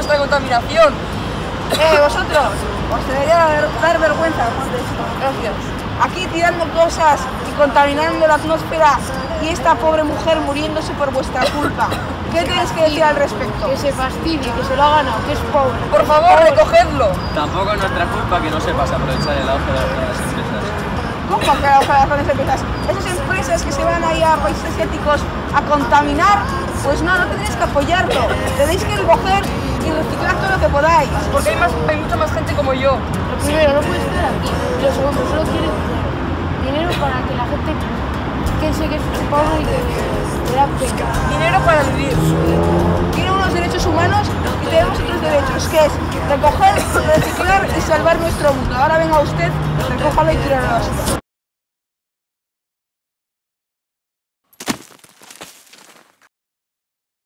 nuestra contaminación. Vosotros, os debería dar vergüenza. Gracias. Aquí tirando cosas y contaminando la atmósfera y esta pobre mujer muriéndose por vuestra culpa. ¿Qué tenéis que decir al respecto? Que se fastidie, que se lo ha ganado, que es pobre. Por favor, recogedlo. Tampoco es nuestra culpa que no sepas aprovechar el auge de las empresas. ¿Cómo que las grandes empresas? Esas empresas que se van ahí a países asiáticos a contaminar, pues no tenéis que apoyarlo. Tenéis que recoger y reciclar todo lo que podáis. Porque hay mucha más gente como yo. Lo primero, no puede estar aquí. Y lo segundo, solo quiere dinero. Dinero para que la gente piense que es pobre y que le da pena. Dinero para vivir. Tiene unos derechos humanos y tenemos otros derechos, que es recoger, reciclar y salvar nuestro mundo. Ahora venga usted, recójalo y tíralo a la basura.